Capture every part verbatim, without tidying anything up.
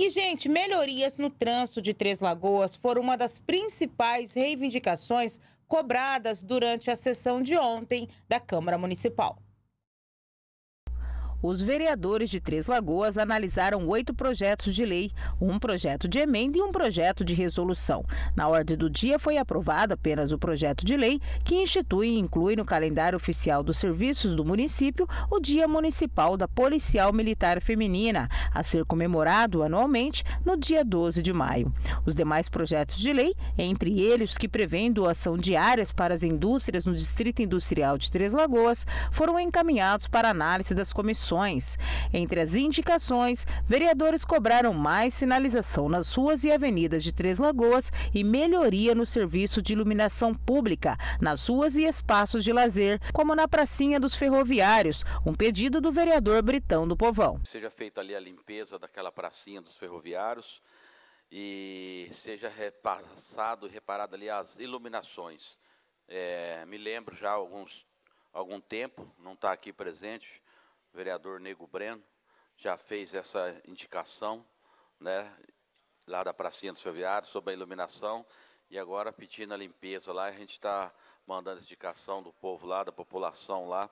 E, gente, melhorias no trânsito de Três Lagoas foram uma das principais reivindicações cobradas durante a sessão de ontem da Câmara Municipal. Os vereadores de Três Lagoas analisaram oito projetos de lei, um projeto de emenda e um projeto de resolução. Na ordem do dia foi aprovado apenas o projeto de lei que institui e inclui no calendário oficial dos serviços do município o Dia Municipal da Policial Militar Feminina, a ser comemorado anualmente no dia doze de maio. Os demais projetos de lei, entre eles os que prevêem doação de áreas para as indústrias no Distrito Industrial de Três Lagoas, foram encaminhados para análise das comissões. Entre as indicações, vereadores cobraram mais sinalização nas ruas e avenidas de Três Lagoas e melhoria no serviço de iluminação pública nas ruas e espaços de lazer, como na pracinha dos ferroviários, um pedido do vereador Britão do Povão. Seja feita ali a limpeza daquela pracinha dos ferroviários e seja repassado e reparado ali as iluminações. É, me lembro já há alguns, algum tempo, não está aqui presente, o vereador Nego Breno já fez essa indicação, né, lá da pracinha dos ferroviários sobre a iluminação e agora pedindo a limpeza lá, a gente está mandando indicação do povo lá, da população lá.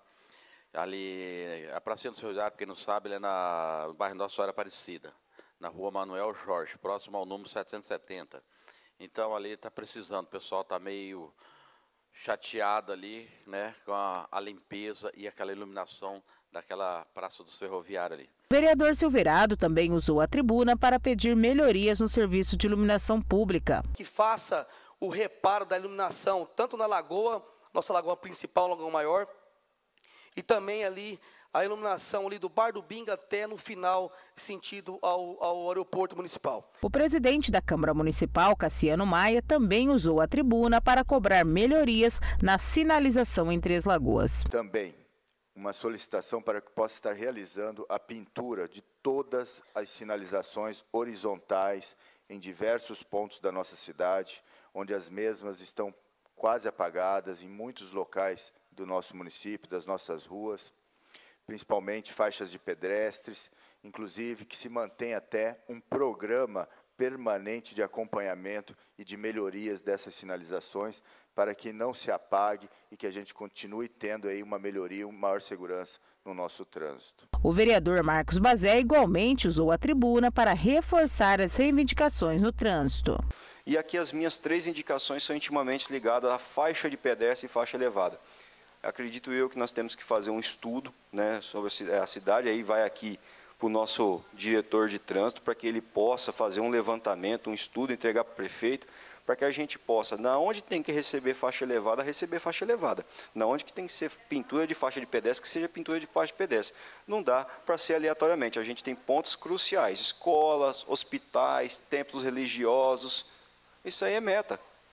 Ali, a pracinha dos ferroviários, quem não sabe, ele é na, no bairro Nossa Senhora Aparecida, na rua Manuel Jorge, próximo ao número setecentos e setenta. Então ali está precisando, o pessoal está meio chateado ali, né, com a, a limpeza e aquela iluminação daquela Praça dos Ferroviários ali. O vereador Silverado também usou a tribuna para pedir melhorias no serviço de iluminação pública. Que faça o reparo da iluminação, tanto na lagoa, nossa lagoa principal, Lagoa Maior, e também ali a iluminação ali do Bar do Binga até no final, sentido ao, ao aeroporto municipal. O presidente da Câmara Municipal, Cassiano Maia, também usou a tribuna para cobrar melhorias na sinalização em Três Lagoas. Também uma solicitação para que possa estar realizando a pintura de todas as sinalizações horizontais em diversos pontos da nossa cidade, onde as mesmas estão quase apagadas em muitos locais do nosso município, das nossas ruas, principalmente faixas de pedestres, inclusive que se mantém até um programa permanente de acompanhamento e de melhorias dessas sinalizações para que não se apague e que a gente continue tendo aí uma melhoria, uma maior segurança no nosso trânsito. O vereador Marcos Bazé igualmente usou a tribuna para reforçar as reivindicações no trânsito. E aqui as minhas três indicações são intimamente ligadas à faixa de pedestre e faixa elevada. Acredito eu que nós temos que fazer um estudo, né, sobre a cidade, aí vai aqui para o nosso diretor de trânsito, para que ele possa fazer um levantamento, um estudo, entregar para o prefeito, para que a gente possa, na onde tem que receber faixa elevada, receber faixa elevada. Na onde que tem que ser pintura de faixa de pedestre, que seja pintura de faixa de pedestre. Não dá para ser aleatoriamente, a gente tem pontos cruciais, escolas, hospitais, templos religiosos, isso aí é meta.